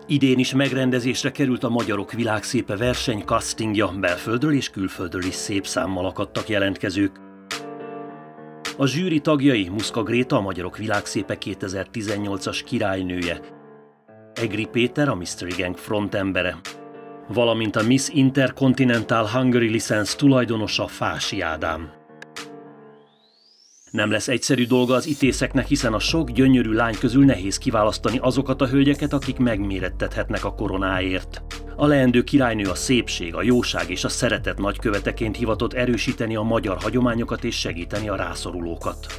Idén is megrendezésre került a Magyarok Világszépe verseny castingja, belföldről és külföldről is szép számmal akadtak jelentkezők. A zsűri tagjai Muszka Gréta, a Magyarok Világszépe 2018-as királynője, Egri Péter, a Mystery Gang frontembere, valamint a Miss Intercontinental Hungary License tulajdonosa, Fási Ádám. Nem lesz egyszerű dolga az ítészeknek, hiszen a sok gyönyörű lány közül nehéz kiválasztani azokat a hölgyeket, akik megmérettethetnek a koronáért. A leendő királynő a szépség, a jóság és a szeretet nagyköveteként hivatott erősíteni a magyar hagyományokat és segíteni a rászorulókat.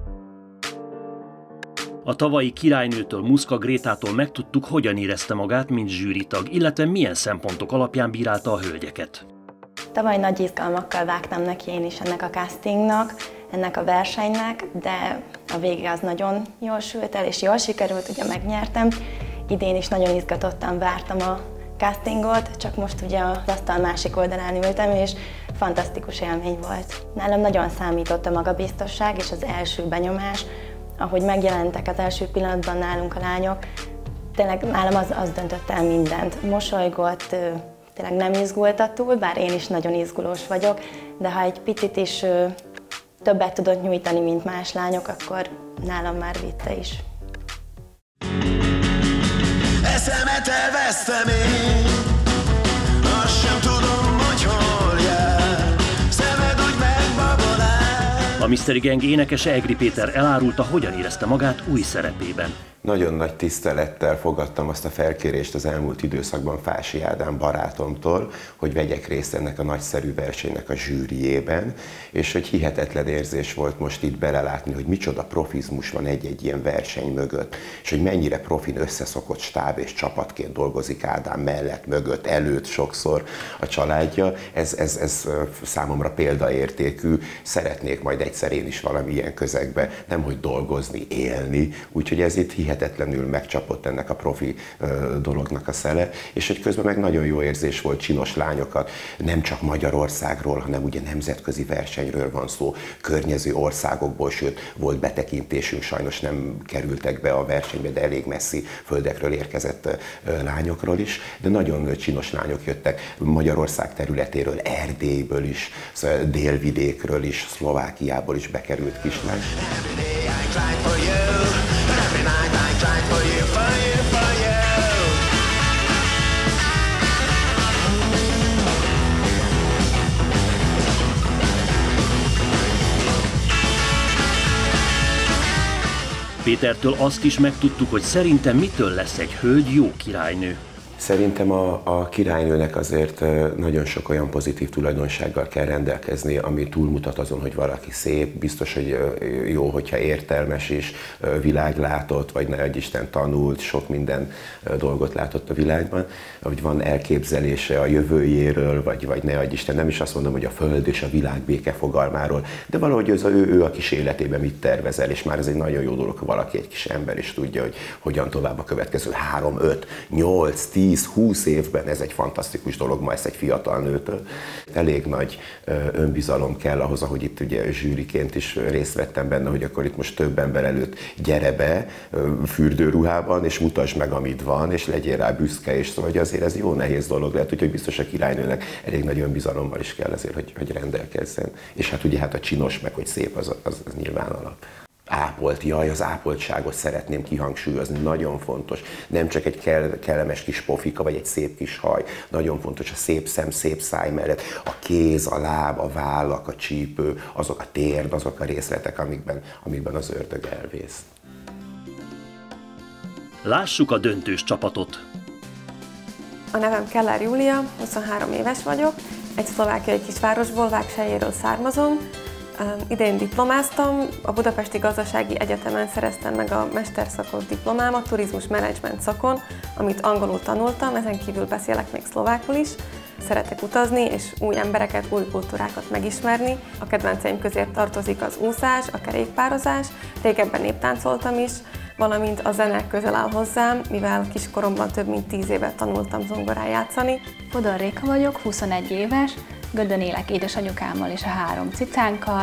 A tavalyi királynőtől, Muszka Grétától megtudtuk, hogyan érezte magát, mint zsűritag, illetve milyen szempontok alapján bírálta a hölgyeket. Tavaly nagy izgalmakkal vágtam neki én is ennek a castingnak, ennek a versenynek, de a vége az nagyon jól sült el, és jól sikerült, ugye megnyertem. Idén is nagyon izgatottan vártam a castingot, csak most ugye az asztal másik oldalán ültem, és fantasztikus élmény volt. Nálam nagyon számított a magabiztosság és az első benyomás, ahogy megjelentek az első pillanatban nálunk a lányok, tényleg nálam az döntött el mindent. Mosolygott, tényleg nem izgultat túl, bár én is nagyon izgulós vagyok, de ha egy picit is többet tudott nyújtani, mint más lányok, akkor nálam már vitte is. Eszemet elvesztem én, azt sem tudom, hogy hol jár, szemed úgy megbabonál. A Mystery Gang énekese Egri Péter elárulta, hogyan érezte magát új szerepében. Nagyon nagy tisztelettel fogadtam azt a felkérést az elmúlt időszakban Fási Ádám barátomtól, hogy vegyek részt ennek a nagyszerű versenynek a zsűriében, és hogy hihetetlen érzés volt most itt belelátni, hogy micsoda profizmus van egy-egy ilyen verseny mögött, és hogy mennyire profin összeszokott stáb és csapatként dolgozik Ádám mellett, mögött, előtt sokszor a családja. Ez számomra példaértékű. Szeretnék majd egyszer én is valami ilyen közegbe, nemhogy dolgozni, élni, úgyhogy ez itt hihetetlenül megcsapott ennek a profi dolognak a szele, és hogy közben meg nagyon jó érzés volt csinos lányokat, nem csak Magyarországról, hanem ugye nemzetközi versenyről van szó, környező országokból, sőt volt betekintésünk, sajnos nem kerültek be a versenybe, de elég messzi földekről érkezett lányokról is, de nagyon csinos lányok jöttek Magyarország területéről, Erdélyből is, Délvidékről is, Szlovákiából is bekerült kislány. Pétertől azt is megtudtuk, hogy szerintem mitől lesz egy hölgy jó királynő. Szerintem a királynőnek azért nagyon sok olyan pozitív tulajdonsággal kell rendelkezni, ami túlmutat azon, hogy valaki szép, biztos, hogy jó, hogyha értelmes is, világlátott, vagy ne adj Isten tanult, sok minden dolgot látott a világban, hogy van elképzelése a jövőjéről, vagy ne adj Isten, nem is azt mondom, hogy a föld és a világ béke fogalmáról, de valahogy az ő a kis életében mit tervezel, és már ez egy nagyon jó dolog, ha valaki egy kis ember is tudja, hogy hogyan tovább a következő 3, 5, 8, 10, 20 évben, ez egy fantasztikus dolog ma ezt egy fiatal nőtől. Elég nagy önbizalom kell ahhoz, ahogy itt ugye zsűriként is részt vettem benne, hogy akkor itt most több ember előtt gyere be fürdőruhában, és mutasd meg, amit van, és legyél rá büszke, és szóval hogy azért ez jó nehéz dolog lehet, úgyhogy biztos a királynőnek elég nagy önbizalommal is kell azért, hogy rendelkezzen. És hát ugye a csinos, meg hogy szép, az nyilván alap. Ápolt, az ápoltságot szeretném kihangsúlyozni, nagyon fontos. Nem csak egy kellemes kis pofika, vagy egy szép kis haj. Nagyon fontos a szép szem, szép száj mellett. A kéz, a láb, a vállak, a csípő, azok a térd, azok a részletek, amikben az ördög elvész. Lássuk a döntős csapatot. A nevem Keller Júlia, 23 éves vagyok, egy szlovákiai kisvárosból, Vágselyéről származom. Idén diplomáztam, a Budapesti Gazdasági Egyetemen szereztem meg a mesterszakos diplomámat turizmus menedzsment szakon, amit angolul tanultam, ezen kívül beszélek még szlovákul is. Szeretek utazni és új embereket, új kultúrákat megismerni. A kedvenceim közé tartozik az úszás, a kerékpározás, régebben néptáncoltam is, valamint a zene közel áll hozzám, mivel kiskoromban több mint 10 évet tanultam zongorán játszani. Fodor Réka vagyok, 21 éves, Gödön élek édesanyukámmal és a 3 cicánkkal.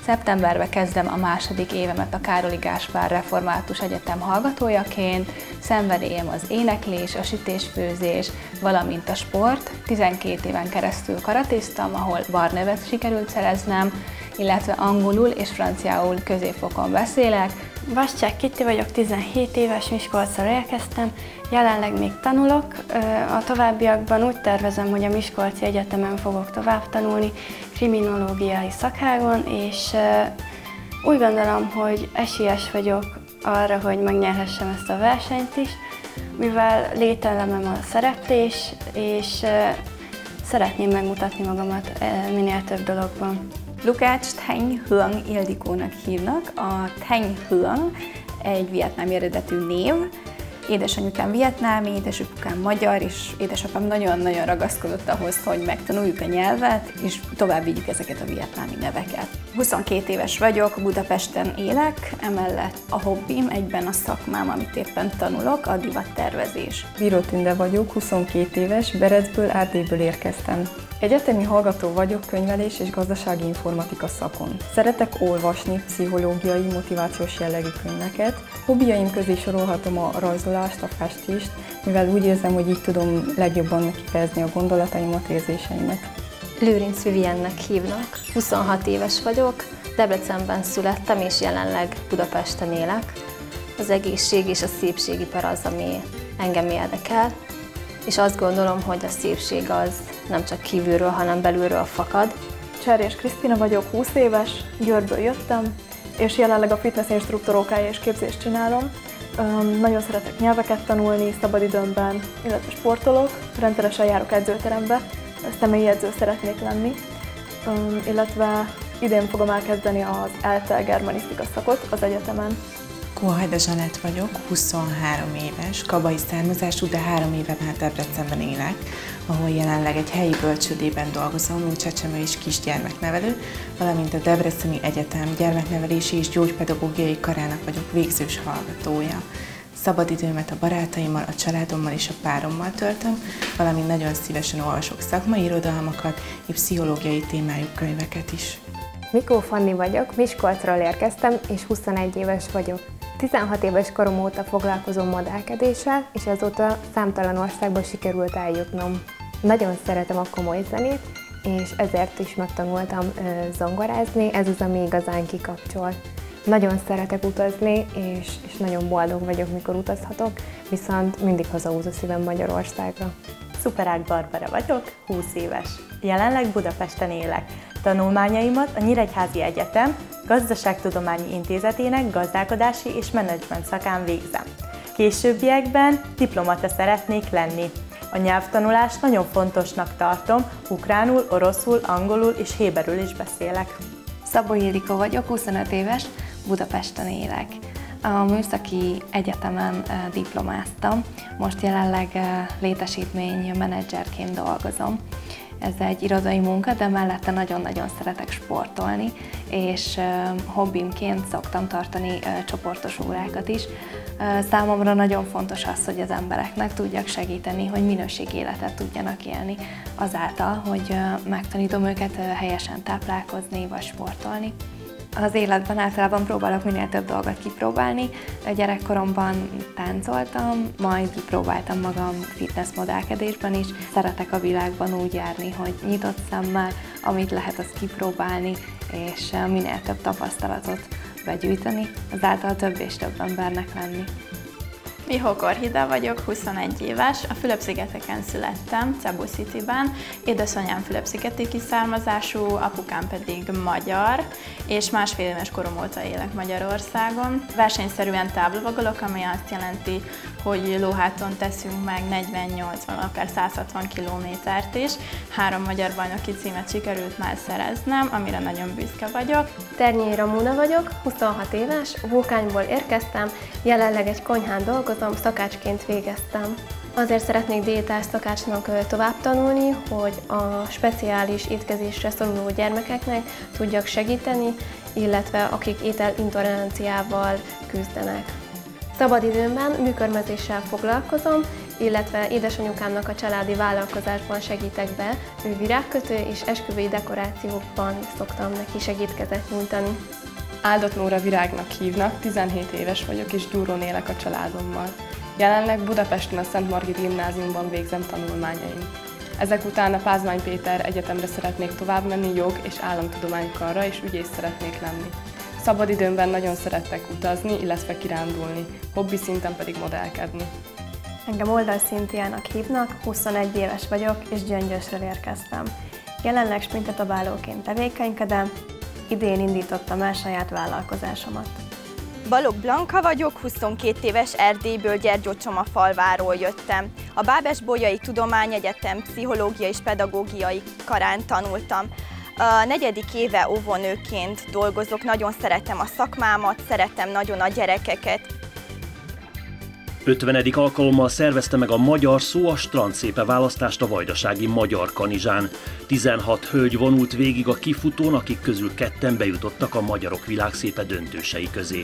Szeptemberben kezdem a második évemet a Károli Gáspár Református Egyetem hallgatójaként. Szenvedélyem az éneklés, a sütés-főzés, valamint a sport. 12 éven keresztül karatéztam, ahol barnevet sikerült szereznem, illetve angolul és franciául középfokon beszélek. Vascsák Kitti vagyok, 17 éves, Miskolcról érkeztem. Jelenleg még tanulok. A továbbiakban úgy tervezem, hogy a Miskolci Egyetemen fogok tovább tanulni, kriminológiai szakágon, és úgy gondolom, hogy esélyes vagyok arra, hogy megnyerhessem ezt a versenyt is, mivel lételemem a szereplés, és szeretném megmutatni magamat minél több dologban. Lukács Thanh Huang Ildikónak hívnak. A Thanh Huang egy vietnámi eredetű név. Édesanyukám vietnámi, édesapukám magyar, és édesapám nagyon-nagyon ragaszkodott ahhoz, hogy megtanuljuk a nyelvet, és tovább vigyük ezeket a vietnámi neveket. 22 éves vagyok, Budapesten élek, emellett a hobbim, egyben a szakmám, amit éppen tanulok, a divattervezés. Bíró Tünde vagyok, 22 éves, Berecből, Erdélyből érkeztem. Egyetemi hallgató vagyok könyvelés és gazdasági informatika szakon. Szeretek olvasni pszichológiai, motivációs jellegű könyveket. Hobbiaim közé sorolhatom a rajzolást, a festést, mivel úgy érzem, hogy így tudom legjobban kifejezni a gondolataimat, érzéseimet. Lőrinc Viviennek hívnak, 26 éves vagyok, Debrecenben születtem és jelenleg Budapesten élek. Az egészség és a szépségipar az, ami engem érdekel, és azt gondolom, hogy a szépség az nem csak kívülről, hanem belülről fakad. Cserés Krisztina vagyok, 20 éves, Győrből jöttem, és jelenleg a fitness instruktor OK és képzést csinálom. Nagyon szeretek nyelveket tanulni szabadidőmben, illetve sportolok, rendszeresen járok edzőterembe, személyi edző szeretnék lenni, illetve idén fogom elkezdeni az ELTE germanisztika szakot az egyetemen. Kohajda Zsanett vagyok, 23 éves, kabai származású, de 3 éve már Debrecenben élek, ahol jelenleg egy helyi bölcsődében dolgozom, mint csecsemő és kisgyermeknevelő, valamint a Debreceni Egyetem gyermeknevelési és gyógypedagógiai karának vagyok végzős hallgatója. Szabadidőmet a barátaimmal, a családommal és a párommal töltöm, valamint nagyon szívesen olvasok szakmai irodalmakat és pszichológiai témájú könyveket is. Mikó Fanni vagyok, Miskolcról érkeztem, és 21 éves vagyok. 16 éves korom óta foglalkozom modellkedéssel, és azóta számtalan országba sikerült eljutnom. Nagyon szeretem a komoly zenét, és ezért is megtanultam zongorázni, ez az, ami igazán kikapcsol. Nagyon szeretek utazni, és nagyon boldog vagyok, mikor utazhatok, viszont mindig hazahúz a szívem Magyarországra. Szuperág Barbara vagyok, 20 éves. Jelenleg Budapesten élek. Tanulmányaimat a Nyíregyházi Egyetem Gazdaságtudományi Intézetének gazdálkodási és menedzsment szakán végzem. Későbbiekben diplomata szeretnék lenni. A nyelvtanulást nagyon fontosnak tartom, ukránul, oroszul, angolul és héberül is beszélek. Szabó Ildikó vagyok, 25 éves, Budapesten élek. A Műszaki Egyetemen diplomáztam, most jelenleg létesítmény menedzserként dolgozom. Ez egy irodai munka, de mellette nagyon-nagyon szeretek sportolni, és hobbimként szoktam tartani csoportos órákat is. Számomra nagyon fontos az, hogy az embereknek tudjak segíteni, hogy minőségi életet tudjanak élni, azáltal, hogy megtanítom őket helyesen táplálkozni vagy sportolni. Az életben általában próbálok minél több dolgot kipróbálni. Gyerekkoromban táncoltam, majd próbáltam magam fitness modellkedésben is. Szeretek a világban úgy járni, hogy nyitott szemmel, amit lehet, azt kipróbálni, és minél több tapasztalatot begyűjteni, azáltal több és több embernek lenni. Mihó Korhida vagyok, 21 éves, a Fülöp-szigeteken születtem, Cebu Cityben. Édesanyám fülöp-szigeti származású, apukám pedig magyar, és másfél éves korom óta élek Magyarországon. Versenyszerűen távlovagolok, ami azt jelenti, hogy lóháton teszünk meg 40-80, akár 160 kilométert is. 3 magyar bajnoki címet sikerült már szereznem, amire nagyon büszke vagyok. Ternyei Ramona vagyok, 26 éves, Vulkányból érkeztem, jelenleg egy konyhán dolgozom, szakácsként végeztem. Azért szeretnék diétás szakácsnak tovább tanulni, hogy a speciális étkezésre szoruló gyermekeknek tudjak segíteni, illetve akik ételintoleranciával küzdenek. Szabadidőmben műkörmezéssel foglalkozom, illetve édesanyukámnak a családi vállalkozásban segítek be. Ő virágkötő és esküvői dekorációkban szoktam neki segítkezet nyújtani. Áldott Nóra Virágnak hívnak, 17 éves vagyok és Gyúrón élek a családommal. Jelenleg Budapesten a Szent Margit Gimnáziumban végzem tanulmányaim. Ezek után a Pázmány Péter Egyetemre szeretnék tovább menni, jog- és államtudománykarra, és ügyész szeretnék lenni. Szabadidőmben nagyon szeretek utazni, illetve kirándulni, hobbi szinten pedig modellkedni. Engem Oldal Szintiának hívnak, 21 éves vagyok, és Gyöngyösről érkeztem. Jelenleg sprintetabálóként tevékenykedem, idén indítottam el saját vállalkozásomat. Balogh Blanka vagyok, 22 éves, Erdélyből, Gyergyócsomafalváról jöttem. A Bábes-Bolyai Tudományegyetem pszichológia és pedagógiai karán tanultam. A 4. éve óvónőként dolgozok, nagyon szeretem a szakmámat, szeretem nagyon a gyerekeket. 50. alkalommal szervezte meg a Magyar Szó a strandszépe választást a vajdasági Magyar Kanizsán. 16 hölgy vonult végig a kifutón, akik közül 2 bejutottak a Magyarok Világszépe döntősei közé.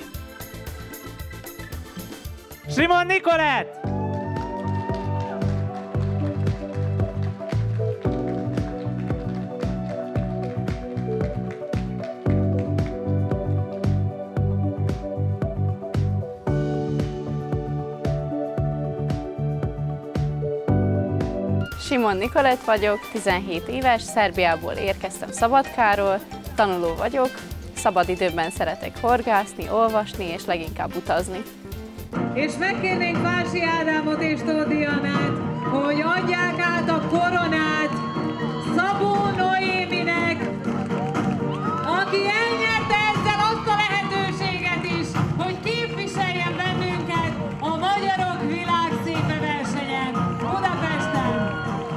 Simon Nikolett! Simon Nikolett vagyok, 17 éves, Szerbiából érkeztem Szabadkáról, tanuló vagyok, szabadidőben szeretek horgászni, olvasni és leginkább utazni. És megkérnénk Vási Ádámot és Tóth Dianát, hogy adják át a koronát Szabó Noéminek, aki elnyerte ezzel azt a lehetőséget is, hogy képviseljen bennünket a Magyarok Világszépe versenyen Budapesten.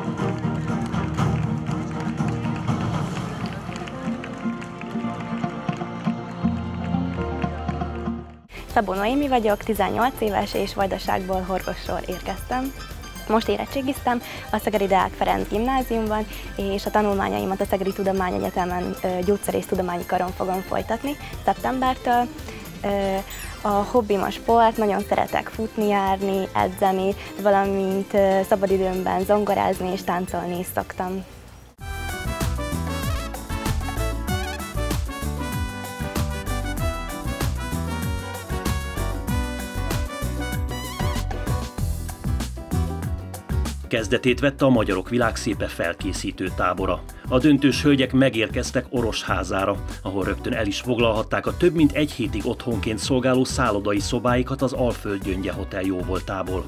Szabó Noémi vagyok, 18 éves és Vajdaságból, Horgosról érkeztem. Most érettségiztem a Szegedi Deák Ferenc Gimnáziumban, és a tanulmányaimat a Szegedi Tudományegyetemen gyógyszerésztudományi karon fogom folytatni szeptembertől. A hobbim a sport, nagyon szeretek futni, járni, edzeni, valamint szabadidőmben zongorázni és táncolni is szoktam. Kezdetét vette a Magyarok Világszépe felkészítő tábora. A döntős hölgyek megérkeztek Orosházára, ahol rögtön el is foglalhatták a több mint 1 hétig otthonként szolgáló szállodai szobáikat az Alföld Gyöngye Hotel jóvoltából.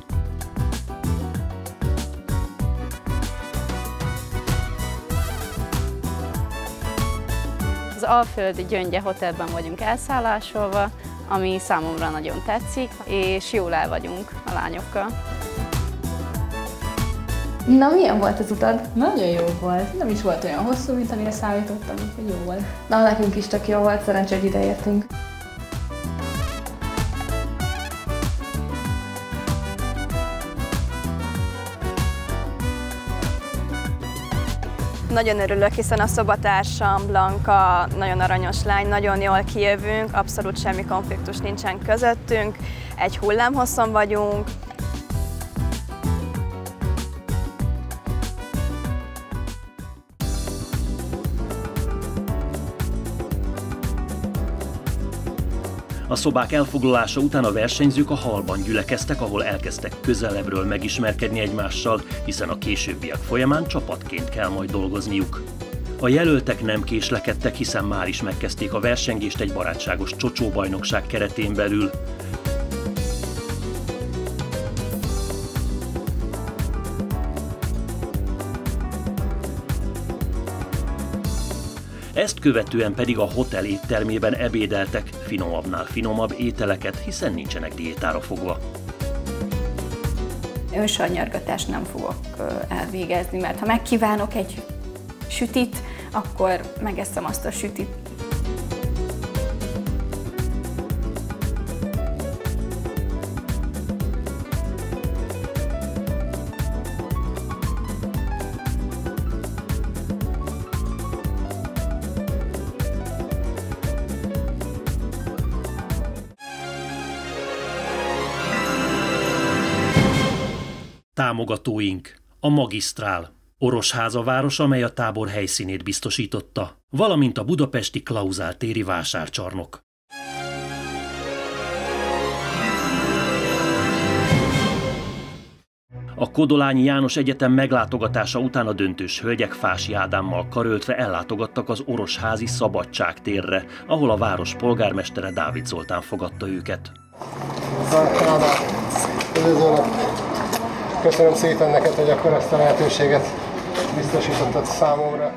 Az Alföld Gyöngye Hotelben vagyunk elszállásolva, ami számomra nagyon tetszik, és jól el vagyunk a lányokkal. Na, milyen volt az utad? Nagyon jó volt. Nem is volt olyan hosszú, mint amire számítottam, úgyhogy jó volt. Na, nekünk is tök jó volt, szerencsé, hogy ideértünk. Nagyon örülök, hiszen a szobatársam Blanka nagyon aranyos lány, nagyon jól kijövünk, abszolút semmi konfliktus nincsen közöttünk, egy hullámhosszon vagyunk. A szobák elfoglalása után a versenyzők a hallban gyülekeztek, ahol elkezdtek közelebbről megismerkedni egymással, hiszen a későbbiek folyamán csapatként kell majd dolgozniuk. A jelöltek nem késlekedtek, hiszen már is megkezdték a versengést egy barátságos csocsóbajnokság keretén belül. Ezt követően pedig a hotel éttermében ebédeltek, finomabbnál finomabb ételeket, hiszen nincsenek diétára fogva. Önsajnyargatást nem fogok elvégezni, mert ha megkívánok egy sütit, akkor megeszem azt a sütit. támogatóink. A Magisztrál, Orosháza városa, amely a tábor helyszínét biztosította, valamint a budapesti Klauzál téri vásárcsarnok. A Kodolányi János Egyetem meglátogatása után a döntős hölgyek Fási Ádámmal karöltve ellátogattak az Orosházi Szabadságtérre, ahol a város polgármestere Dávid Zoltán fogadta őket. Köszönöm szépen neked, hogy akkor ezt a lehetőséget biztosítottad számomra.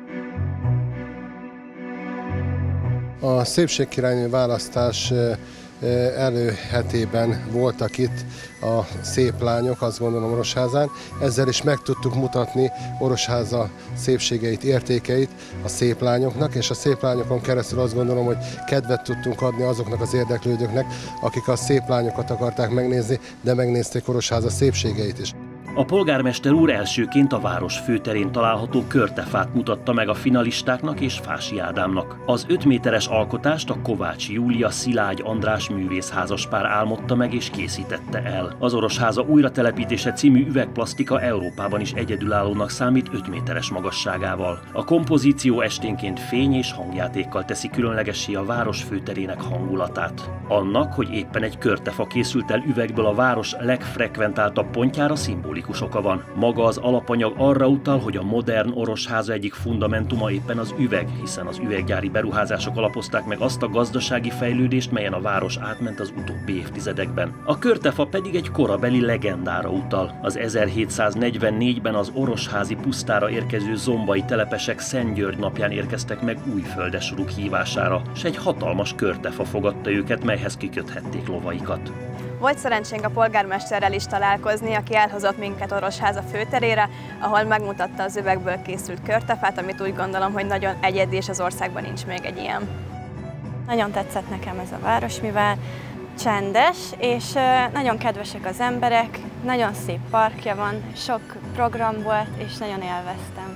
A szépségkirálynő választás előhetében voltak itt a szép lányok, azt gondolom Orosházán. Ezzel is meg tudtuk mutatni Orosháza szépségeit, értékeit a szép lányoknak, és a szép lányokon keresztül azt gondolom, hogy kedvet tudtunk adni azoknak az érdeklődőknek, akik a szép lányokat akarták megnézni, de megnézték Orosháza szépségeit is. A polgármester úr elsőként a város főterén található körtefát mutatta meg a finalistáknak és Fási Ádámnak. Az 5 méteres alkotást a Kovács Júlia Szilágy András művészházaspár álmodta meg és készítette el. Az Orosháza újratelepítése című üvegplasztika Európában is egyedülállónak számít 5 méteres magasságával. A kompozíció esténként fény és hangjátékkal teszi különlegessé a város főterének hangulatát. Annak, hogy éppen egy körtefa készült el üvegből a város legfrekventáltabb pontjára szimbolikus oka van. Maga az alapanyag arra utal, hogy a modern Orosháza egyik fundamentuma éppen az üveg, hiszen az üveggyári beruházások alapozták meg azt a gazdasági fejlődést, melyen a város átment az utóbbi évtizedekben. A körtefa pedig egy korabeli legendára utal. Az 1744-ben az orosházi pusztára érkező zombai telepesek Szent György napján érkeztek meg Újföldesrug hívására, s egy hatalmas körtefa fogadta őket, melyhez kiköthették lovaikat. Volt szerencsénk a polgármesterrel is találkozni, aki elhozott minket Orosháza főterére, ahol megmutatta az üvegből készült körtefát, amit úgy gondolom, hogy nagyon egyedi, és az országban nincs még egy ilyen. Nagyon tetszett nekem ez a város, mivel csendes, és nagyon kedvesek az emberek, nagyon szép parkja van, sok program volt, és nagyon élveztem.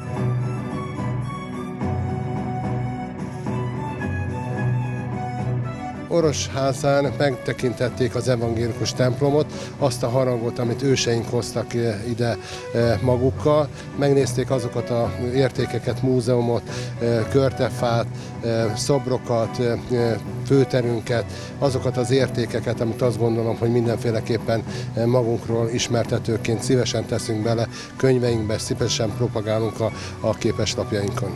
Orosházán megtekintették az evangélikus templomot, azt a harangot, amit őseink hoztak ide magukkal. Megnézték azokat az értékeket, múzeumot, körtefát, szobrokat, főterünket, azokat az értékeket, amit azt gondolom, hogy mindenféleképpen magunkról ismertetőként szívesen teszünk bele könyveinkbe, szívesen propagálunk a képeslapjainkon.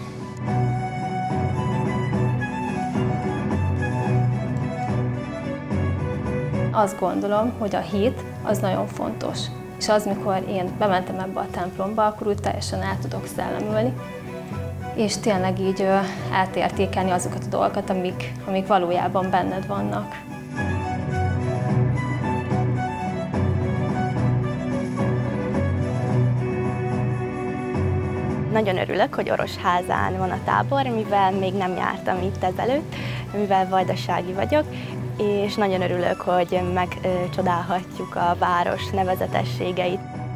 Azt gondolom, hogy a hit az nagyon fontos. És az, mikor én bementem ebbe a templomba, akkor úgy teljesen el tudok szellemülni, és tényleg így átértékelni azokat a dolgokat, amik valójában benned vannak. Nagyon örülök, hogy Orosházán van a tábor, mivel még nem jártam itt ezelőtt, mivel vajdasági vagyok, és nagyon örülök, hogy megcsodálhatjuk a város nevezetességeit.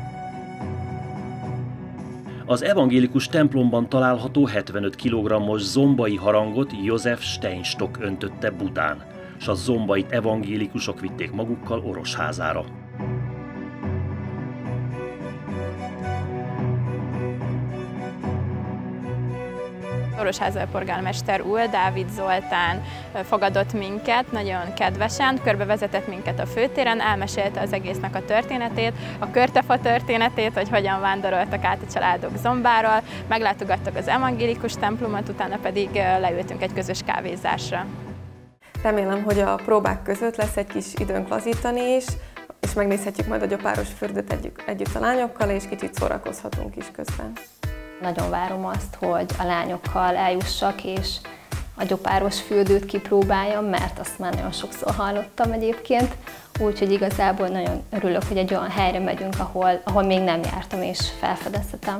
Az evangélikus templomban található 75 kg-os zombai harangot József Steinstock öntötte Budán, s a zombait evangélikusok vitték magukkal Orosházára. Orosháza polgármester úr, Dávid Zoltán fogadott minket nagyon kedvesen, körbevezetett minket a főtéren, elmesélte az egésznek a történetét, a körtefa történetét, hogy hogyan vándoroltak át a családok zombáról, meglátogattak az evangélikus templomot, utána pedig leültünk egy közös kávézásra. Remélem, hogy a próbák között lesz egy kis időnk lazítani is, és megnézhetjük majd a gyopáros fürdőt együtt a lányokkal, és kicsit szórakozhatunk is közben. Nagyon várom azt, hogy a lányokkal eljussak, és a gyopáros fürdőt kipróbáljam, mert azt már nagyon sokszor hallottam egyébként. Úgyhogy igazából nagyon örülök, hogy egy olyan helyre megyünk, ahol még nem jártam, és felfedezhetem.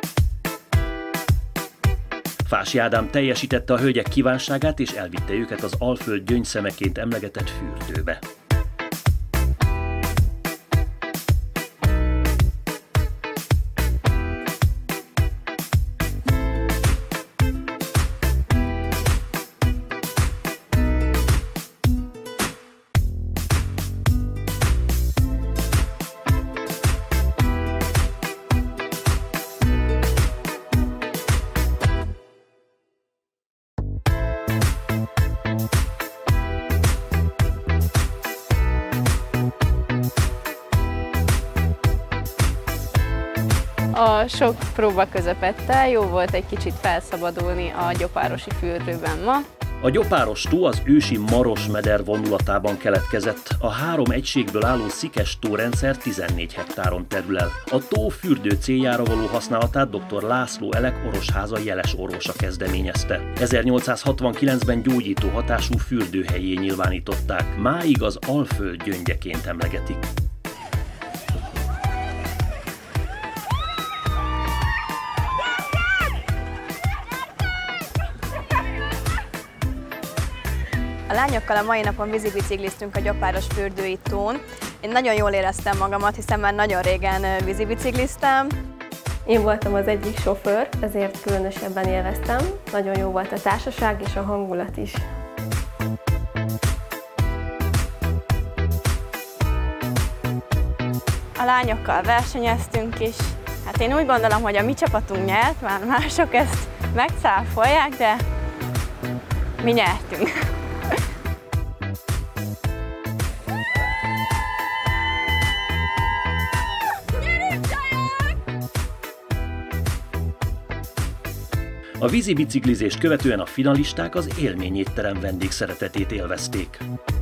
Fási Ádám teljesítette a hölgyek kívánságát, és elvitte őket az Alföld gyöngyszemeként emlegetett fürdőbe. A sok próba közepette jó volt egy kicsit felszabadulni a gyopárosi fürdőben ma. A gyopáros tó az ősi Maros-meder vonulatában keletkezett. A 3 egységből álló szikes tórendszer 14 hektáron terül el. A tó fürdő céljára való használatát dr. László Elek orosháza jeles orvosa kezdeményezte. 1869-ben gyógyító hatású fürdőhellyé nyilvánították. Máig az Alföld gyöngyeként emlegetik. A lányokkal a mai napon vízibicikliztünk a gyopáros fürdői tón. Én nagyon jól éreztem magamat, hiszen már nagyon régen vízibicikliztem. Én voltam az egyik sofőr, ezért különösebben élveztem. Nagyon jó volt a társaság és a hangulat is. A lányokkal versenyeztünk is. Hát én úgy gondolom, hogy a mi csapatunk nyert, már mások ezt megcáfolják, de mi nyertünk. A vízibiciklizést követően a finalisták az élményétterem vendégszeretetét élvezték.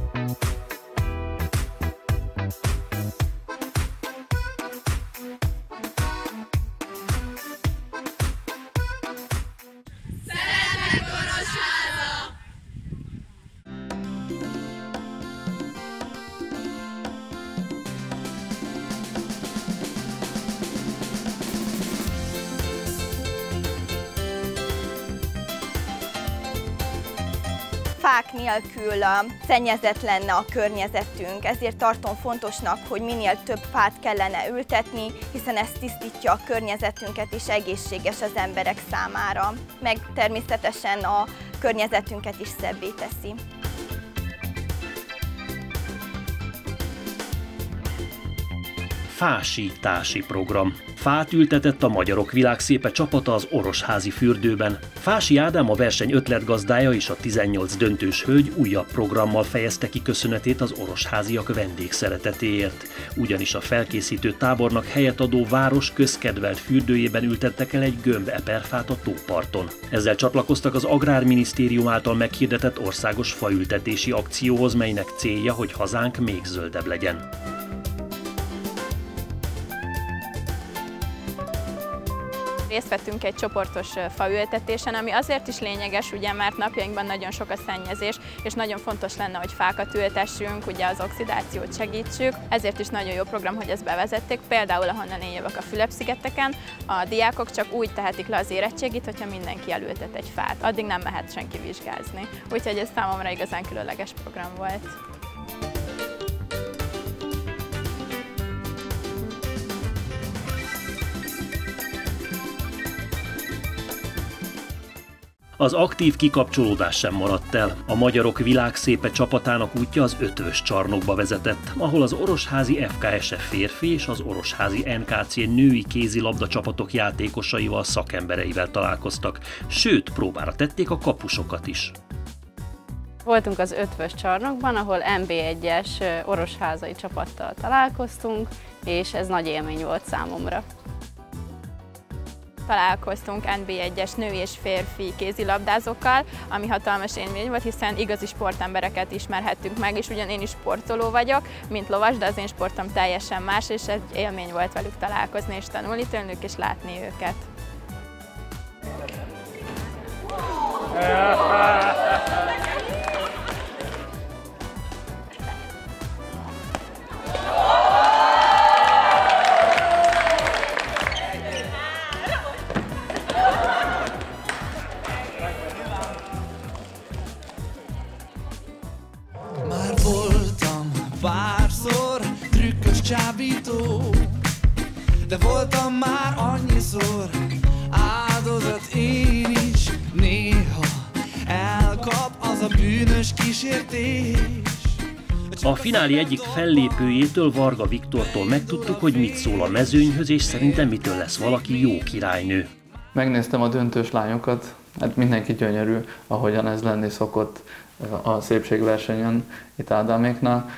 Fák nélkül szennyezett lenne a környezetünk, ezért tartom fontosnak, hogy minél több fát kellene ültetni, hiszen ez tisztítja a környezetünket és egészséges az emberek számára, meg természetesen a környezetünket is szebbé teszi. Fásítási program. Fát ültetett a Magyarok Világszépe csapata az Orosházi fürdőben. Fási Ádám, a verseny ötletgazdája és a 18 döntős hölgy újabb programmal fejezte ki köszönetét az orosháziak vendégszeretetéért. Ugyanis a felkészítő tábornak helyet adó város közkedvelt fürdőjében ültettek el egy gömb-eperfát a tóparton. Ezzel csatlakoztak az Agrárminisztérium által meghirdetett országos faültetési akcióhoz, melynek célja, hogy hazánk még zöldebb legyen. Részt vettünk egy csoportos faültetésen, ami azért is lényeges, ugye, mert napjainkban nagyon sok a szennyezés, és nagyon fontos lenne, hogy fákat ültessünk, ugye az oxidációt segítsük. Ezért is nagyon jó program, hogy ezt bevezették. Például, ahonnan én jövök, a Fülöp-szigeteken, a diákok csak úgy tehetik le az érettségit, hogyha mindenki elültet egy fát. Addig nem mehet senki vizsgázni. Úgyhogy ez számomra igazán különleges program volt. Az aktív kikapcsolódás sem maradt el. A Magyarok Világszépe csapatának útja az Ötvös csarnokba vezetett, ahol az orosházi FKSF férfi és az orosházi NKC női kézilabda csapatok játékosaival, szakembereivel találkoztak, sőt, próbára tették a kapusokat is. Voltunk az Ötvös csarnokban, ahol NB1-es orosházai csapattal találkoztunk, és ez nagy élmény volt számomra. Találkoztunk NB1-es női és férfi kézilabdázókkal, ami hatalmas élmény volt, hiszen igazi sportembereket ismerhettünk meg, és ugyan én is sportoló vagyok, mint lovas, de az én sportom teljesen más, és egy élmény volt velük találkozni és tanulni tőlük, és látni őket. Párszor trükkös csábító, de voltam már annyiszor áldozat én is. Néha elkap az a bűnös kísértés. A finálé egyik fellépőjétől, Varga Viktortól megtudtuk, hogy mit szól a mezőnyhöz, és szerintem mitől lesz valaki jó királynő. Megnéztem a döntős lányokat, hát mindenki gyönyörű, ahogyan ez lenni szokott a szépségversenyen itt Ádáméknál.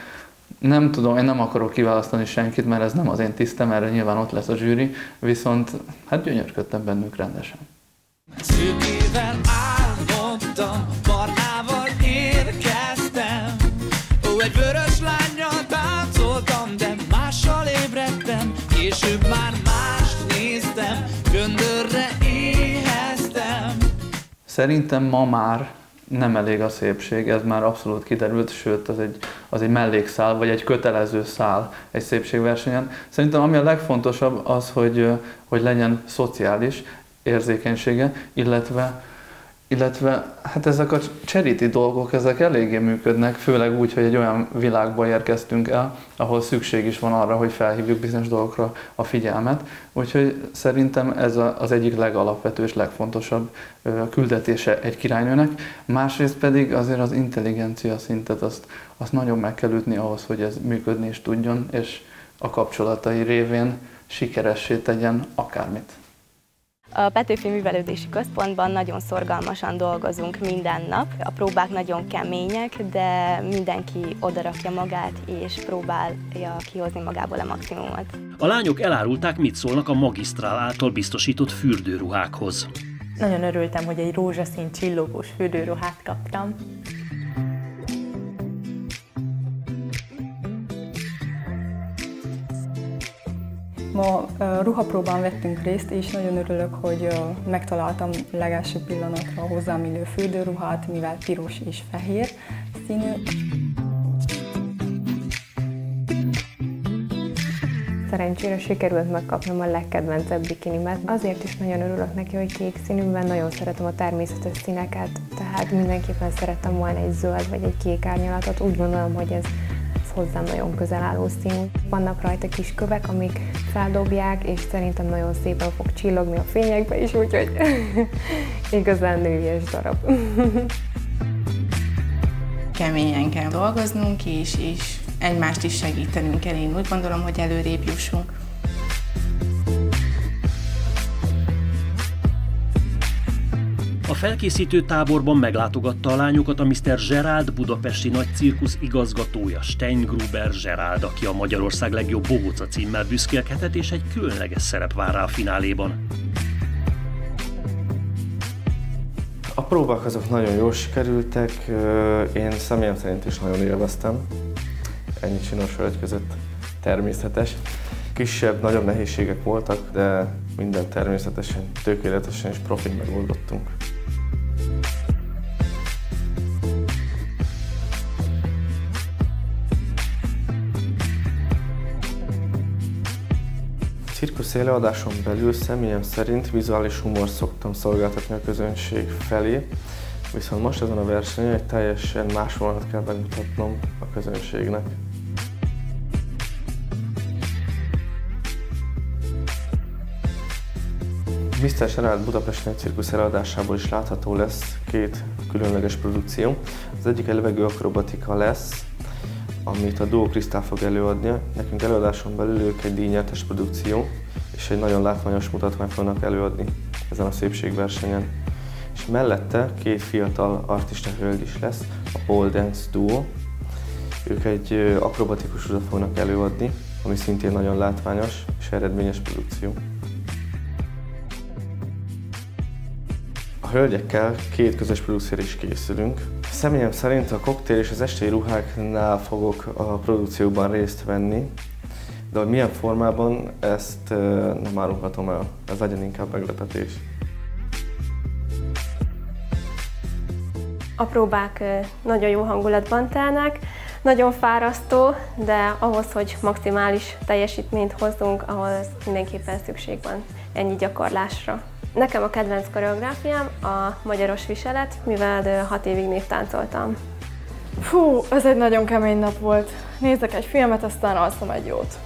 Nem tudom, én nem akarok kiválasztani senkit, mert ez nem az én tisztem, erre nyilván ott lesz a zsűri, viszont hát gyönyörködtem bennük rendesen. Szőkével álmodtam, barnával érkeztem. Ó, egy vörös lánnyal táncoltam, de mással ébredtem. Később már mást néztem, göndörre éheztem. Szerintem ma már nem elég a szépség, ez már abszolút kiderült, sőt az egy mellékszál, vagy egy kötelező szál egy szépségversenyen. Szerintem ami a legfontosabb az, hogy legyen szociális érzékenysége, illetve hát ezek a charity dolgok, ezek eléggé működnek, főleg úgy, hogy egy olyan világba érkeztünk el, ahol szükség is van arra, hogy felhívjuk bizonyos dolgokra a figyelmet. Úgyhogy szerintem ez az egyik legalapvető és legfontosabb küldetése egy királynőnek. Másrészt pedig azért az intelligencia szintet azt nagyon meg kell ütni ahhoz, hogy ez működni is tudjon, és a kapcsolatai révén sikeressé tegyen akármit. A Petőfi Művelődési Központban nagyon szorgalmasan dolgozunk minden nap. A próbák nagyon kemények, de mindenki odarakja magát és próbálja kihozni magából a maximumot. A lányok elárulták, mit szólnak a Magisztrál által biztosított fürdőruhákhoz. Nagyon örültem, hogy egy rózsaszín csillogós fürdőruhát kaptam. Ma ruhapróbán vettünk részt, és nagyon örülök, hogy megtaláltam legelső pillanatra a hozzám illő fürdőruhát, mivel piros és fehér színű. Szerencsére sikerült megkapnom a legkedvencebb bikinimet. Azért is nagyon örülök neki, hogy kék színűben, nagyon szeretem a természetes színeket, tehát mindenképpen szerettem volna egy zöld vagy egy kék árnyalatot. Úgy gondolom, hogy ez hozzám nagyon közel álló színű. Vannak rajta kis kövek, amik feldobják, és szerintem nagyon szépen fog csillogni a fényekbe is, úgyhogy igazán nőies darab. Keményen kell dolgoznunk, és egymást is segítenünk kell. Én úgy gondolom, hogy előrébb jussunk. A felkészítő táborban meglátogatta a lányokat a Mr. Gerald budapesti nagy cirkusz igazgatója, Steingruber Gerald, aki a Magyarország legjobb bohóca címmel büszkélkedett, és egy különleges szerep vár rá a fináléban. A próbák azok nagyon jól sikerültek, én személyem szerint is nagyon élveztem. Ennyi csinos hölgy között természetes. Kisebb, nagyobb nehézségek voltak, de minden természetesen, tökéletesen és profin megoldottunk. A cirkusz előadáson belül személyem szerint vizuális humor szoktam szolgáltatni a közönség felé, viszont most ezen a versenyen egy teljesen más vonalat kell bemutatnom a közönségnek. Mr. Gerald Budapesti Nagy Cirkusz előadásából is látható lesz két különleges produkció. Az egyik egy levegőakrobatika lesz, amit a Duo Crystal fog előadni. Nekünk előadáson belül ők egy díjnyertes produkció, és egy nagyon látványos mutatványt fognak előadni ezen a szépségversenyen. És mellette két fiatal artista hölgy is lesz, a Pole Dance Duo. Ők egy akrobatikus utat fognak előadni, ami szintén nagyon látványos és eredményes produkció. A hölgyekkel két közös produkcióra is készülünk. Személyem szerint a koktél és az esti ruháknál fogok a produkcióban részt venni, de hogy milyen formában, ezt nem árulhatom el. Ez legyen inkább meglepetés. A próbák nagyon jó hangulatban telnek, nagyon fárasztó, de ahhoz, hogy maximális teljesítményt hozzunk, ahhoz mindenképpen szükség van ennyi gyakorlásra. Nekem a kedvenc koreográfiám a magyaros viselet, mivel 6 évig névtáncoltam. Fú, ez egy nagyon kemény nap volt. Nézzek egy filmet, aztán alszom egy jót.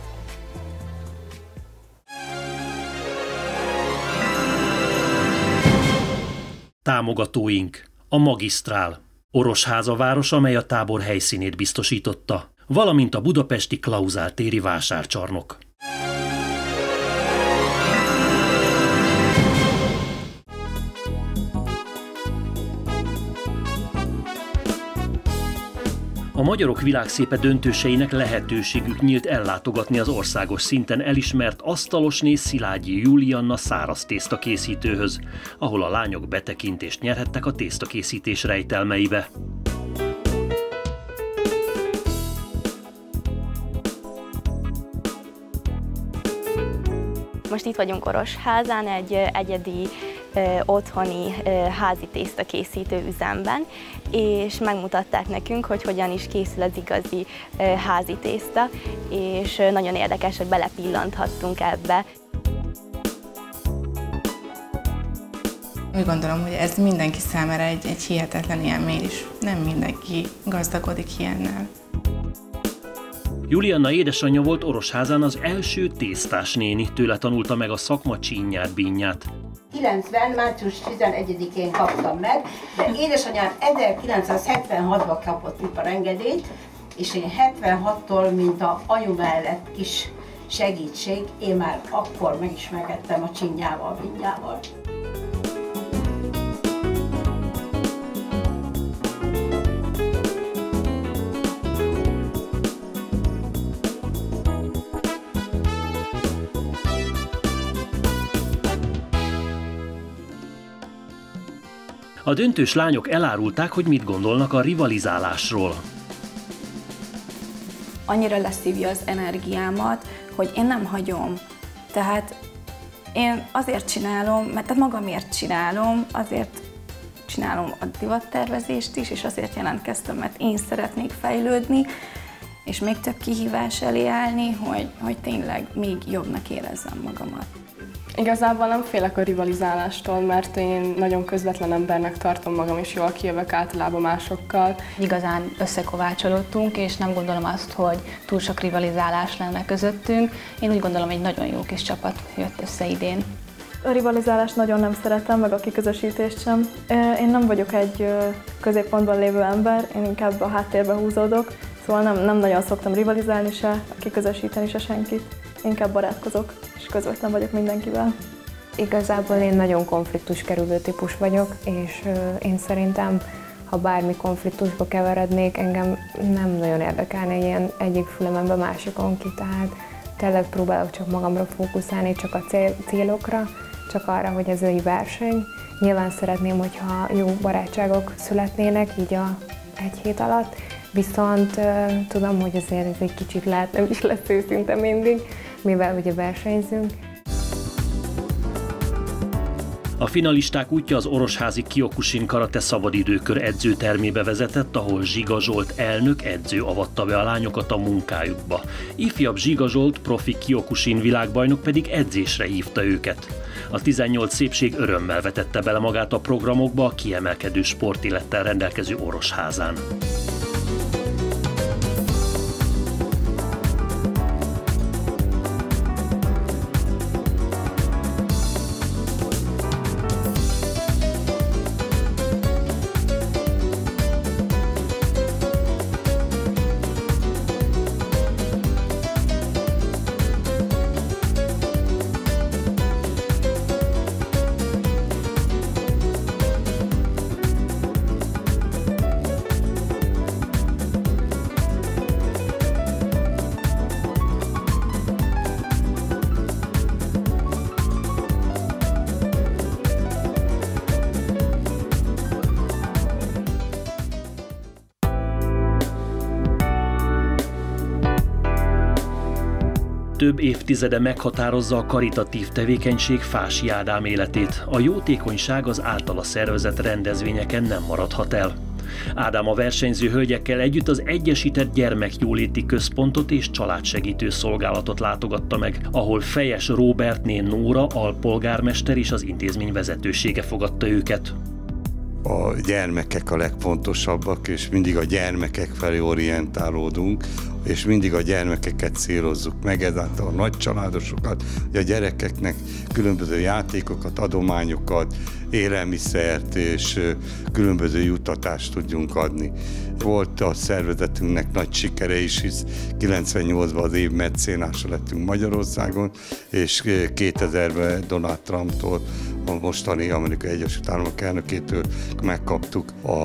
Támogatóink: a Magisztrál, Orosháza város, amely a tábor helyszínét biztosította, valamint a budapesti Klauzál téri vásárcsarnok. A A magyarok világszépe döntőseinek lehetőségük nyílt ellátogatni az országos szinten elismert asztalosné Szilágyi Julianna száraz tésztakészítőhöz, ahol a lányok betekintést nyerhettek a tésztakészítés rejtelmeibe. Most itt vagyunk Orosházán, egy egyedi otthoni házi tésztakészítő üzemben, és megmutatták nekünk, hogy hogyan is készül az igazi házi tészta, és nagyon érdekes, hogy belepillanthattunk ebbe. Úgy gondolom, hogy ez mindenki számára egy hihetetlen élmény, és nem mindenki gazdagodik ilyennel. Julianna édesanyja volt Orosházán az első tésztás néni, tőle tanulta meg a szakma csínyát, bínyát. 90. március 11-én kaptam meg, de édesanyám 1976-ban kapott iparengedélyt, és én 76-tól, mint a anyu mellett kis segítség, én már akkor megismerkedtem a csínyával, bínyával. A döntős lányok elárulták, hogy mit gondolnak a rivalizálásról. Annyira leszívja az energiámat, hogy én nem hagyom. Tehát én azért csinálom, mert magamért csinálom, azért csinálom a divattervezést is, és azért jelentkeztem, mert én szeretnék fejlődni, és még több kihívás elé állni, hogy tényleg még jobbnak érezzem magamat. Igazából nem félek a rivalizálástól, mert én nagyon közvetlen embernek tartom magam, és jól kijövök általában másokkal. Igazán összekovácsolódtunk, és nem gondolom azt, hogy túl sok rivalizálás lenne közöttünk. Én úgy gondolom, hogy egy nagyon jó kis csapat jött össze idén. A rivalizálást nagyon nem szeretem, meg a kiközösítést sem. Én nem vagyok egy középpontban lévő ember, én inkább a háttérbe húzódok, szóval nem nagyon szoktam rivalizálni se, kiközösíteni se senkit. Inkább barátkozok, és közvetlen vagyok mindenkivel. Igazából én nagyon konfliktuskerülő típus vagyok, és én szerintem, ha bármi konfliktusba keverednék, engem nem nagyon érdekelne ilyen egyik fülemembe másikon ki, tehát tényleg próbálok csak magamra fókuszálni, csak a célokra, csak arra, hogy ez egy verseny. Nyilván szeretném, hogyha jó barátságok születnének így egy hét alatt, viszont tudom, hogy azért ez egy kicsit lehet, nem is lesz őszinte mindig, mivel ugye versenyzünk. A finalisták útja az orosházi Kyokushin karate szabadidőkör edzőtermébe vezetett, ahol Zsiga Zsolt elnök edző avatta be a lányokat a munkájukba. Ifjabb Zsiga Zsolt, profi Kyokushin világbajnok pedig edzésre hívta őket. A 18 szépség örömmel vetette bele magát a programokba a kiemelkedő sportélettel rendelkező Orosházán. Több évtizede meghatározza a karitatív tevékenység Fási Ádám életét. A jótékonyság az általa szervezett rendezvényeken nem maradhat el. Ádám a versenyző hölgyekkel együtt az Egyesített Gyermekjóléti Központot és Családsegítő Szolgálatot látogatta meg, ahol Fejes Róbertné Nóra alpolgármester és az intézmény vezetősége fogadta őket. A gyermekek a legfontosabbak, és mindig a gyermekek felé orientálódunk, és mindig a gyermekeket célozzuk meg, ezáltal a nagycsaládosokat, hogy a gyerekeknek különböző játékokat, adományokat, élelmiszert és különböző juttatást tudjunk adni. Volt a szervezetünknek nagy sikere is, hisz 98-ban az év mecénása lettünk Magyarországon, és 2000-ben Donald Trumptól, a mostani Amerikai Egyesült Államok elnökétől megkaptuk a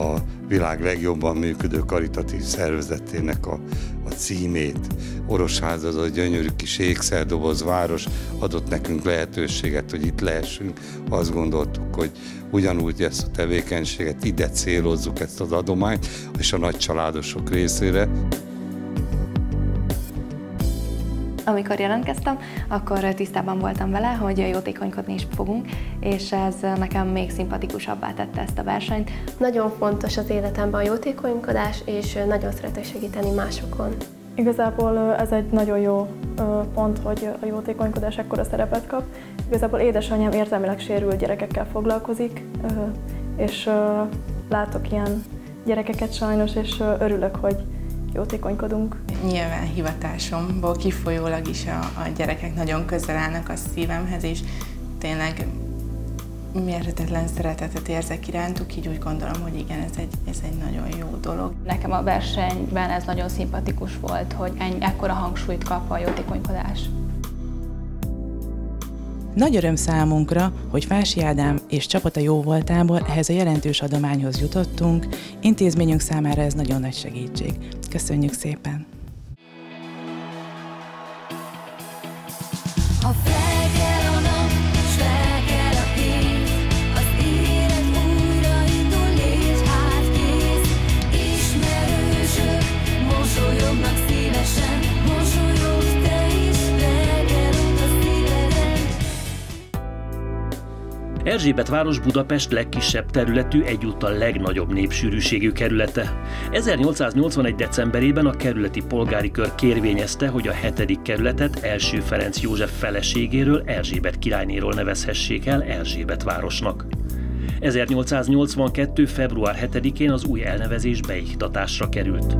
világ legjobban működő karitatív szervezetének a címét. Orosház, az a gyönyörű kis ékszerdoboz város adott nekünk lehetőséget, hogy itt lehessünk. Azt gondoltuk, hogy ugyanúgy ezt a tevékenységet ide célozzuk, ezt az adományt, és a nagy családosok részére. Amikor jelentkeztem, akkor tisztában voltam vele, hogy jótékonykodni is fogunk, és ez nekem még szimpatikusabbá tette ezt a versenyt. Nagyon fontos az életemben a jótékonykodás, és nagyon szeretek segíteni másokon. Igazából ez egy nagyon jó pont, hogy a jótékonykodás ekkora szerepet kap. Igazából édesanyám érzelmileg sérült gyerekekkel foglalkozik, és látok ilyen gyerekeket sajnos, és örülök, hogy jótékonykodunk. Nyilván hivatásomból kifolyólag is a gyerekek nagyon közel állnak a szívemhez, és tényleg mérhetetlen szeretetet érzek irántuk, így úgy gondolom, hogy igen, ez egy nagyon jó dolog. Nekem a versenyben ez nagyon szimpatikus volt, hogy ekkora hangsúlyt kap a jótékonykodás. Nagy öröm számunkra, hogy Fási Ádám és csapata jóvoltából ehhez a jelentős adományhoz jutottunk. Intézményünk számára ez nagyon nagy segítség. Köszönjük szépen! Erzsébetváros Budapest legkisebb területű, egyúttal legnagyobb népsűrűségű kerülete. 1881. decemberében a kerületi polgári kör kérvényezte, hogy a 7. kerületet első Ferenc József feleségéről, Erzsébet királynéról nevezhessék el Erzsébetvárosnak. 1882. február 7-én az új elnevezés beiktatásra került.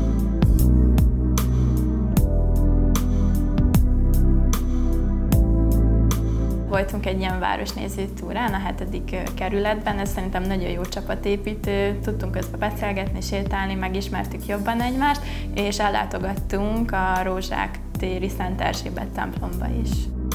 Voltunk egy ilyen városnéző túrán a 7. kerületben, ez szerintem nagyon jó csapatépítő, tudtunk közben beszélgetni, sétálni, megismertük jobban egymást, és ellátogattunk a Rózsák téri Szent Erzsébet templomba is.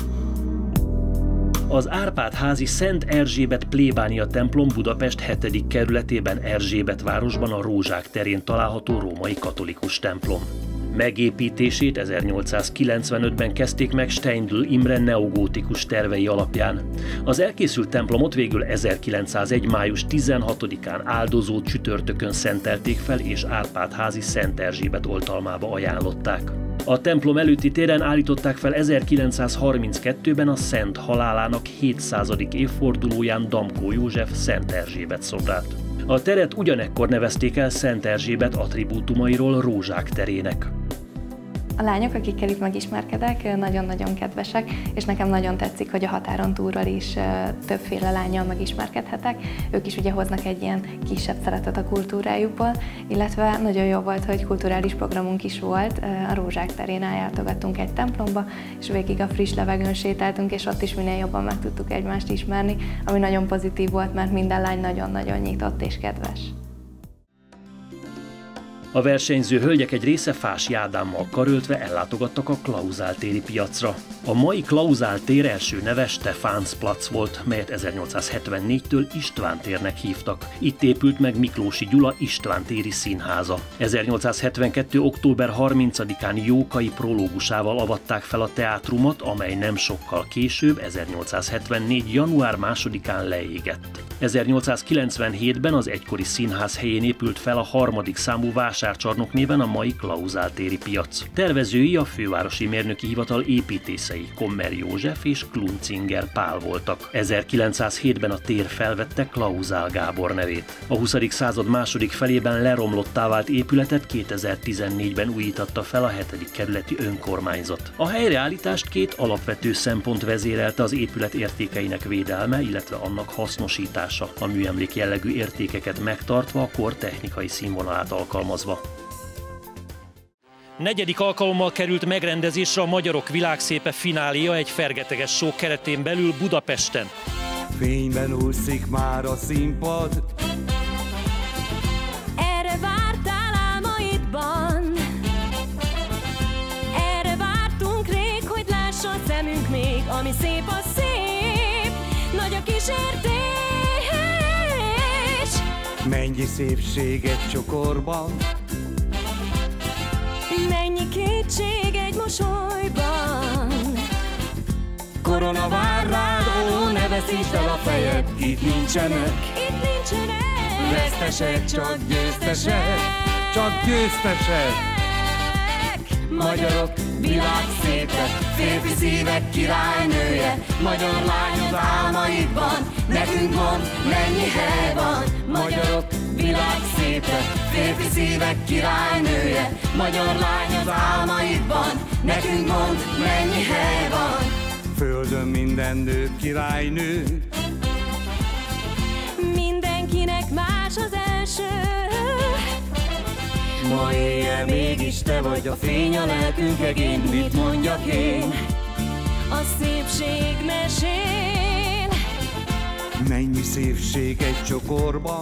Az Árpád-házi Szent Erzsébet plébánia templom Budapest 7. kerületében Erzsébetvárosban a Rózsák terén található római katolikus templom. Megépítését 1895-ben kezdték meg Steindl Imre neogótikus tervei alapján. Az elkészült templomot végül 1901. május 16-án áldozó csütörtökön szentelték fel, és Árpád-házi Szent Erzsébet oltalmába ajánlották. A templom előtti téren állították fel 1932-ben a szent halálának 700. évfordulóján Damkó József Szent Erzsébet szobrát. A teret ugyanekkor nevezték el Szent Erzsébet attribútumairól Rózsák terének. A lányok, akikkel itt megismerkedek, nagyon-nagyon kedvesek, és nekem nagyon tetszik, hogy a határon túlról is többféle lánnyal megismerkedhetek. Ők is ugye hoznak egy ilyen kisebb szeretet a kultúrájukból, illetve nagyon jó volt, hogy kulturális programunk is volt. A Rózsák terén eljátogattunk egy templomba, és végig a friss levegőn sétáltunk, és ott is minél jobban meg tudtuk egymást ismerni, ami nagyon pozitív volt, mert minden lány nagyon-nagyon nyitott és kedves. A versenyző hölgyek egy része Fási Ádámmal karöltve ellátogattak a Klauzál téri piacra. A mai Klauzál tér első neve Stephansplatz volt, melyet 1874-től István térnek hívtak. Itt épült meg Miklósi Gyula István téri színháza. 1872. október 30-án Jókai prológusával avatták fel a teátrumot, amely nem sokkal később, 1874. január 2-án leégett. 1897-ben az egykori színház helyén épült fel a 3. számú vásárcsarnok néven a mai Klauzál téri piac. Tervezői a fővárosi mérnöki hivatal építészei Kommer József és Kluncinger Pál voltak. 1907-ben a tér felvette Klauzál Gábor nevét. A 20. század második felében leromlottá vált épületet 2014-ben újítatta fel a 7. kerületi önkormányzat. A helyreállítást két alapvető szempont vezérelte: az épület értékeinek védelme, illetve annak hasznosítása, a műemlék jellegű értékeket megtartva, a kor technikai színvonalát alkalmazva. 4. alkalommal került megrendezésre a Magyarok Világszépe fináléja egy fergeteges show keretén belül Budapesten. Fényben úszik már a színpad. Erre vártál álmaidban. Erre vártunk rég, hogy lássa szemünk még, ami szép, az szép. Nagy a kísértés. Mennyi szépség egy csokorban, Mennyi kétség egy mosolyban. korona vár rád, ó, ne veszítsd el a fejed, itt nincsenek Itt nincsenek vesztesek, csak győztesek, csak győztesek. Magyarok világszépek, férfi szívek királynője, magyar lány az álmaidban, nekünk mond, mennyi hely van. Magyarok világszépek, férfi szívek királynője, magyar lány az álmaidban, nekünk mond, mennyi hely van. Földön minden nő királynő, Mindenkinek más az első. ma éjjel mégis te vagy a fény a lelkünk egén, mit mondjak én? A szépség mesél. Mennyi szépség egy csokorban,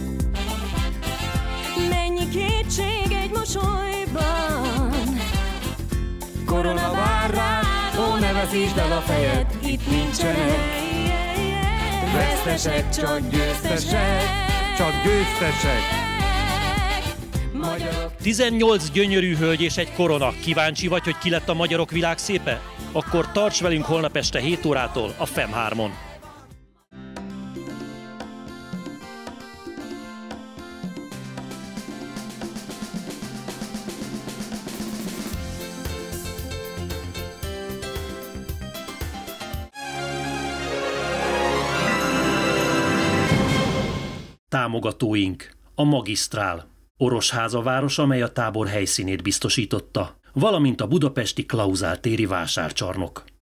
Mennyi kétség egy mosolyban. korona vár rád, ó, ne veszítsd el a fejed, itt nincsenek vesztesek, csak győztesek, csak győztesek. 18 gyönyörű hölgy és egy korona. Kíváncsi vagy, hogy ki lett a magyarok világszépe? Akkor tarts velünk holnap este 7 órától a FEM 3-on. Támogatóink: a Magisztrál, Orosháza város, amely a tábor helyszínét biztosította, valamint a budapesti Klauzál téri vásárcsarnok.